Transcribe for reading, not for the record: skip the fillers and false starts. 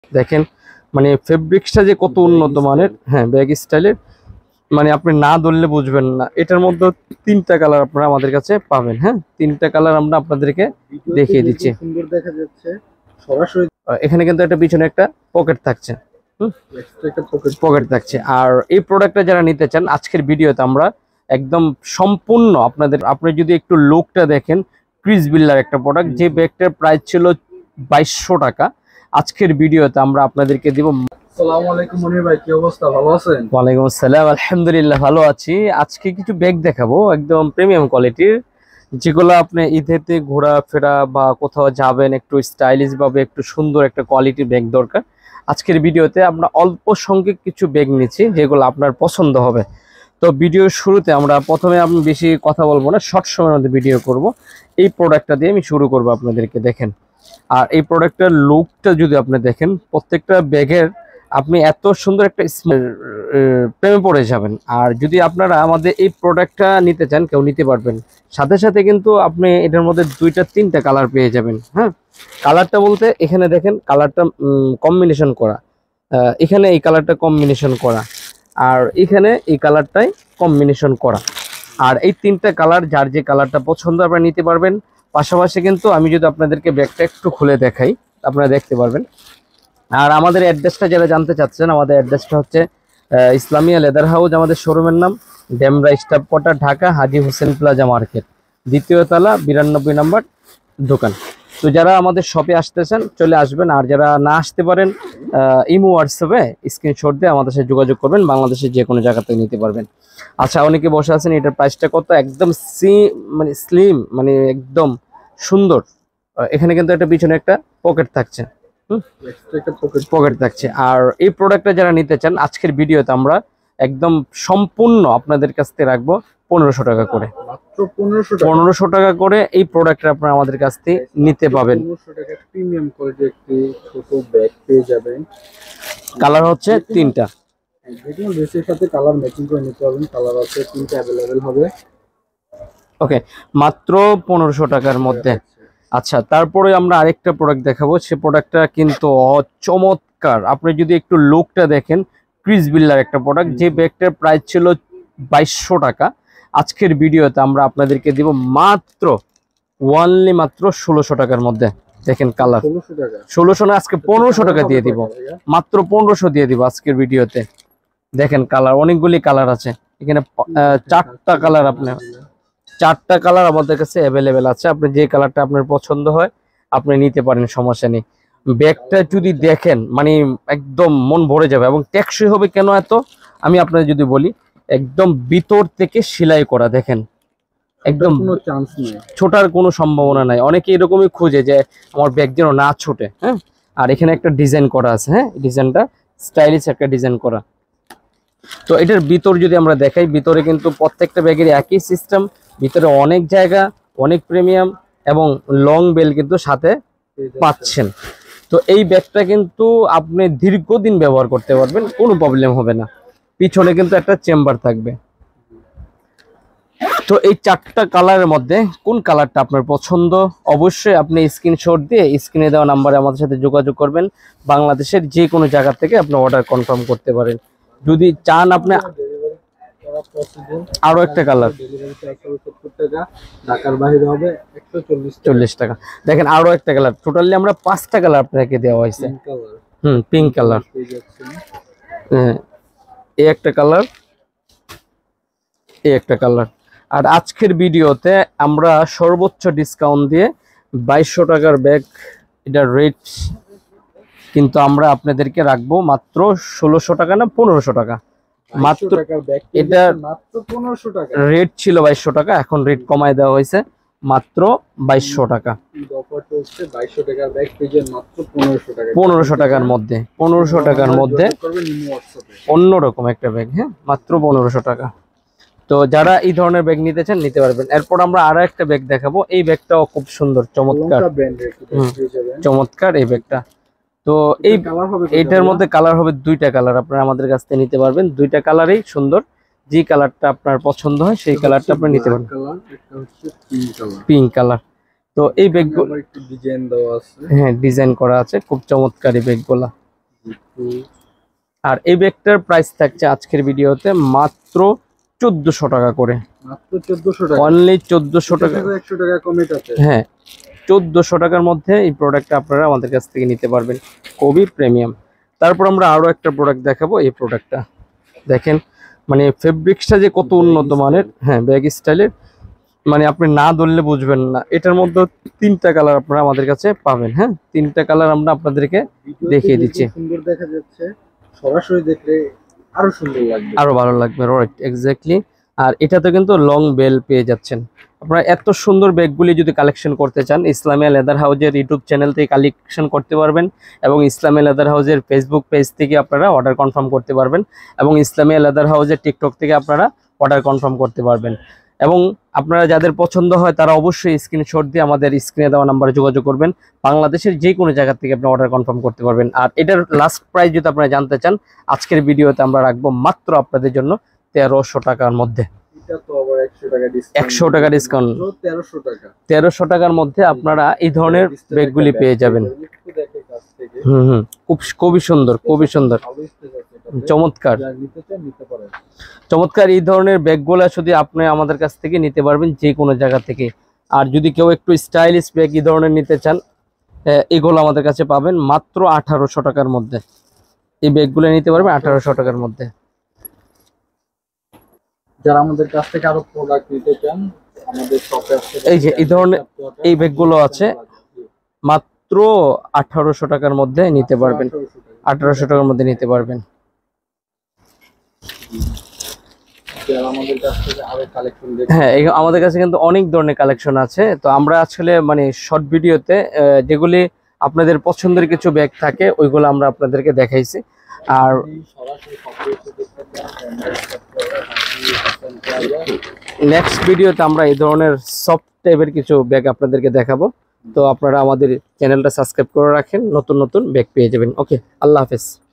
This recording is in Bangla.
দেখেন মানে ফেব্রিক্সটা যে কত উন্নত মানের, হ্যাঁ ব্যাগ স্টাইলের, মানে আপনি না ধরলে বুঝবেন না। এটার মধ্যে 3টা কালার আপনারা আমাদের কাছে পাবেন। হ্যাঁ, 3টা কালার আমরা আপনাদেরকে দেখিয়ে দিচ্ছি। সুন্দর দেখা যাচ্ছে সরাসরি। এখানে কিন্তু একটা পিছনে একটা পকেট থাকছে, একটা পকেট থাকছে। আর এই প্রোডাক্টটা যারা নিতে চান আজকের ভিডিওতে আমরা একদম সম্পূর্ণ আপনি যদি একটু লুকটা দেখেন, ক্রিস বিল্লার একটা প্রোডাক্ট, যে ব্যাগটার প্রাইস ছিল 2200 টাকা। আজকের ভিডিওতে আমরা আপনাদেরকে দিব। আসসালামু আলাইকুম মনির ভাই, কি অবস্থা, ভালো আছেন? ওয়ালাইকুম আসসালাম, আলহামদুলিল্লাহ ভালো আছি। আজকে কিছু ব্যাগ দেখাবো একদম প্রিমিয়াম কোয়ালিটির, যেগুলো আপনি ঈদেতে ঘোরাফেরা বা কোথাও যাবেন, একটু স্টাইলিশ ভাবে একটু সুন্দর একটা কোয়ালিটির ব্যাগ দরকার। আজকের ভিডিওতে আমরা অল্প সংখ্যক কিছু ব্যাগ নিচ্ছি যেগুলো আপনার পছন্দ হবে। তো ভিডিওর শুরুতে আমরা প্রথমে আমি বেশি কথা বলবো না, শর্ট সময়ের মধ্যে ভিডিও করব। এই প্রোডাক্টটা দিয়ে আমি শুরু করব, আপনাদেরকে দেখেন। আর এই প্রোডাক্টটার লুকটা যদি আপনি দেখেন, প্রত্যেকটা ব্যাগের আপনি এত সুন্দর একটা প্রেমে পড়ে যাবেন। আর যদি আপনারা আমাদের এই প্রোডাক্টটা নিতে চান, কেউ নিতে পারবেন। সাথে সাথে কিন্তু আপনি এটার মধ্যে 2-3টা কালার পেয়ে যাবেন। হ্যাঁ, কালারটা বলতে এখানে দেখেন কালারটা কম্বিনেশন করা, এখানে এই কালারটা কম্বিনেশন করা, আর এখানে এই কালারটাই কম্বিনেশন করা। আর এই 3টা কালার, যার যে কালারটা পছন্দ আপনারা নিতে পারবেন। পাশাপাশি কিন্তু আমি যদি আপনাদেরকে ব্যাগটা একটু খুলে দেখাই, আপনারা দেখতে পারবেন। আর আমাদের অ্যাড্রেসটা যারা জানতে চাচ্ছেন, আমাদের অ্যাড্রেসটা হচ্ছে ইসলামিয়া লেদার হাউস, আমাদের শোরুমের নাম, Demra staff quarter, Dhaka, Haji Hossain plaza market, 2য় তলা, 92 নম্বর দোকান। তো যারা আমাদের শপে আসতেছেন চলে আসবেন, আর যারা না আসতে পারেন ইমো হোয়াটসঅ্যাপে স্ক্রিনশট দিয়ে আমাদের সাথে যোগাযোগ করবেন, বাংলাদেশের যে কোনো জায়গা থেকে নিতে পারবেন। আচ্ছা, অনেকে বসে আছেন, এটার প্রাইসটা কত? একদম মানে স্লিম, মানে একদম সুন্দর। এখানে কিন্তু একটা পিছনে একটা পকেট থাকছে, পকেট থাকছে। আর এই প্রোডাক্টটা যারা নিতে চান আজকের ভিডিওতে আমরা একদম সম্পূর্ণ আপনাদের কাছ থেকে রাখবো 1500 টাকা করে, মাত্র 1500 টাকা করে এই প্রোডাক্টটা আপনারা আমাদের কাছ থেকে নিতে পাবেন। 1500 টাকা প্রিমিয়াম কোয়ালিটির একটি ছোট ব্যাগ পেয়ে যাবেন। কালার হচ্ছে 3টা, যেকোনো ড্রেসের সাথে কালার ম্যাচিং করে নিতে পারবেন। কালার আছে 3টা অ্যাভেলেবেল হবে। ওকে, মাত্র 1500 টাকার মধ্যে। আচ্ছা, তারপরে আমরা আরেকটা প্রোডাক্ট দেখাবো। সে প্রোডাক্টটা কিন্তু চমৎকার। আপনি যদি একটু লুকটা দেখেন, ক্রিস বিল্লার একটা প্রোডাক্ট, যে ব্যাগটার প্রাইস ছিল 2200 টাকা। আজকের ভিডিওতে আমরা আপনাদেরকে দিব মাত্র মাত্র 1600 টাকার মধ্যে। দেখেন কালার, 1600 না, আজকে 1500 টাকা দিয়ে দিব, মাত্র 1500 দিয়ে দিব আজকের ভিডিওতে। দেখেন কালার, অনেকগুলি কালার আছে এখানে, 4টা কালার, আপনার 4টা কালার আমাদের কাছে অ্যাভেলেবেল আছে। আপনি যে কালারটা আপনার পছন্দ হয় আপনি নিতে পারেন, সমস্যা নেই। ব্যাগটা যদি দেখেন মানে একদম মন ভরে যাবে, এবং টেকসই হবে। কেন এত, আমি আপনাদের যদি বলি, একদম ভিতর থেকে সেলাই করা। দেখেন একদম কোনো চান্স নেই, ছোটার কোনো সম্ভাবনা নাই। অনেকে এরকমই খুঁজে যে আমার ব্যাগ যেন না ছোটে। হ্যাঁ, আর এখানে একটা ডিজাইন করা আছে, হ্যাঁ ডিজাইনটা স্টাইলিশ একটা ডিজাইন করা। তো এটার ভিতর যদি আমরা দেখাই, ভিতরে কিন্তু প্রত্যেকটা ব্যাগের একই সিস্টেম, ভিতরে অনেক জায়গা, অনেক প্রিমিয়াম, এবং লং বেল কিন্তু সাথে পাচ্ছেন। তো এই ব্যাগটা কিন্তু আপনি দীর্ঘদিন ব্যবহার করতে পারবেন, কোনো প্রবলেম হবে না। পিছনে কিন্তু একটা চেম্বার থাকবে। তো এই 4টা কালারের মধ্যে কোন কালারটা আপনার পছন্দ, অবশ্যই আপনি স্ক্রিনশট দিয়ে স্ক্রিনে দেওয়া নাম্বারে আমাদের সাথে যোগাযোগ করবেন। বাংলাদেশের যে কোনো জায়গা থেকে আপনি অর্ডার কনফার্ম করতে পারেন। যদি চান আপনি আরো একটা কালার, ঢাকার বাইরে হবে 140 টাকা। দেখেন আরো একটা কালার, টোটালি আমরা 5টা কালার আপনাকে দেওয়া হয়েছে। পিঙ্ক কালার, হ্যাঁ এই একটা কালার, এই একটা কালার। আর আজকের ভিডিওতে আমরা সর্বোচ্চ ডিসকাউন্ট দিয়ে 2200 টাকার ব্যাগ, এটা রেট কিন্তু আমরা আপনাদেরকে রাখবো মাত্র 1600 টাকা, না 1500 টাকা মাত্র। এটা মাত্র 1500 টাকা রেট ছিল 2200 টাকা, এখন রেট কমায় দেওয়া হয়েছে মাত্র 2200 টাকা। অফারটা হচ্ছে 2200 টাকার ব্যাগ পেয়ে মাত্র 1500 টাকা, 1500 টাকার মধ্যে, 1500 টাকার মধ্যে অন্যরকম একটা ব্যাগ। হ্যাঁ, মাত্র 1500 টাকা। তো যারা এই ধরনের ব্যাগ নিতে চান নিতে পারবেন। এরপর আমরা আরো একটা ব্যাগ দেখাবো। এই ব্যাগটাও খুব সুন্দর, চমৎকার, চমৎকার এই ব্যাগটা। তো এইটার মধ্যে কালার হবে 2টা কালার, আপনারা আমাদের কাছ থেকে নিতে পারবেন। 2টা কালারই সুন্দর, যে কালারটা আপনার পছন্দ হয় সেই কালারটা আপনি নিতে পারবেন। Pink colour. তো এই ব্যাগগুলো ডিজাইন দেওয়া আছে, হ্যাঁ ডিজাইন করা আছে, খুব চমৎকার এই ব্যাগগুলা। আর এই ব্যাগটার প্রাইস থাকছে আজকের ভিডিওতে মাত্র 1400 টাকা করে। মাত্র 1400 টাকা, অনলি 1400 টাকা, 100 টাকা কমে যাচ্ছে। হ্যাঁ 1400 টাকার মধ্যে এই প্রোডাক্টটা আপনারা আমাদের কাছ থেকে নিতে পারবেন, খুবই প্রিমিয়াম। তারপর আমরা আরো একটা প্রোডাক্ট দেখাবো। এই প্রোডাক্টটা দেখেন, মানে ফেব্রিক্সটা যে কত উন্নত মানের, হ্যাঁ ব্যাগ স্টাইলের, মানে আপনি না ধরলে বুঝবেন না। এটার মধ্যে 3টা কালার আপনারা আমাদের কাছে পাবেন। হ্যাঁ 3টা কালার আমরা আপনাদেরকে দেখিয়ে দিচ্ছি। সুন্দর দেখা যাচ্ছে, সরাসরি দেখলে আরো সুন্দর লাগবে, আরো ভালো লাগবে, রাইট এক্স্যাক্টলি। আর এটাতে কিন্তু লং বেল পেয়ে যাচ্ছেন। আপনারা এত সুন্দর ব্যাগগুলি যদি কালেকশন করতে চান, ইসলামিয়া লেদার হাউজের ইউটিউব চ্যানেল থেকে কালেকশন করতে পারবেন, এবং ইসলামিয়া লেদার হাউজের ফেসবুক পেজ থেকে আপনারা অর্ডার কনফার্ম করতে পারবেন, এবং ইসলামিয়া লেদার হাউজের টিকটক থেকে আপনারা অর্ডার কনফার্ম করতে পারবেন। এবং আপনারা যাদের পছন্দ হয় তারা অবশ্যই স্ক্রিনশট দিয়ে আমাদের স্ক্রিনে দেওয়া নাম্বারে যোগাযোগ করবেন। বাংলাদেশের যে কোনো জায়গা থেকে আপনি অর্ডার কনফার্ম করতে পারবেন। আর এটার লাস্ট প্রাইস যদি আপনারা জানতে চান, আজকের ভিডিওতে আমরা রাখবো মাত্র আপনাদের জন্য 1300 টাকার মধ্যে। 100 টাকা ডিসকাউন্ট, 1300 টাকার মধ্যে আপনারা এই ধরনের ব্যাগগুলি পেয়ে যাবেন। খুবই সুন্দর, খুবই সুন্দর, চমৎকার চমৎকার। এই ধরনের ব্যাগগুলো যদি আপনি আমাদের কাছ থেকে নিতে পারবেন যে কোনো জায়গা থেকে। আর যদি কেউ একটু স্টাইলিশ ব্যাগ এই ধরনের নিতে চান, এগুলো আমাদের কাছে পাবেন মাত্র 1800 টাকার মধ্যে। এই ব্যাগগুলো নিতে পারবেন 1800 টাকার মধ্যে। যারা আমাদের কাছ থেকে আরো প্রোডাক্ট নিতে চান, আমাদের শপে আসতে, এই যে এই ধরনের এই ব্যাগগুলো আছে মাত্র 1800 টাকার মধ্যে নিতে পারবেন, 1800 টাকার মধ্যে নিতে পারবেন। হ্যাঁ আমাদের কাছে কিন্তু অনেক ধরনের কালেকশন আছে। তো আমরা আসলে মানে শর্ট ভিডিওতে যেগুলি আপনাদের পছন্দের কিছু ব্যাগ থাকে ওইগুলো আমরা আপনাদেরকে দেখাইছি। আর নেক্সট ভিডিওতে আমরা এই ধরনের সফট টাইপের কিছু ব্যাগ আপনাদেরকে দেখাবো। তো আপনারা আমাদের চ্যানেলটা সাবস্ক্রাইব করে রাখেন, নতুন নতুন ব্যাগ পেয়ে যাবেন। ওকে, আল্লাহ হাফেজ।